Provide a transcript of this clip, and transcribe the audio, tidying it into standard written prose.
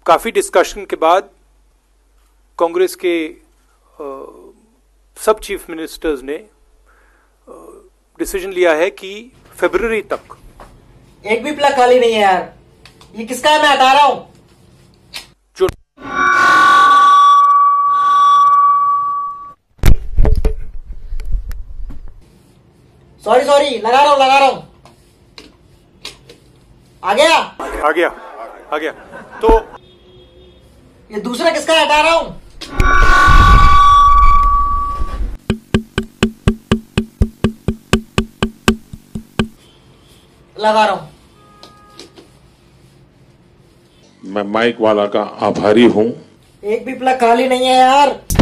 काफ़ी डिस्कशन के बाद कांग्रेस के सब चीफ मिनिस्टर्स ने डिसीजन लिया है कि फरवरी तक एक भी प्लग खाली नहीं है यार। ये किसका है? मैं हटा रहा हूं। जो सॉरी लगा रहा हूं। आ गया। तो ये दूसरा किसका है? हटा रहा हूं। लगा रहा हूं। मैं माइक वाला का आभारी हूं। एक भी प्लग खाली नहीं है यार।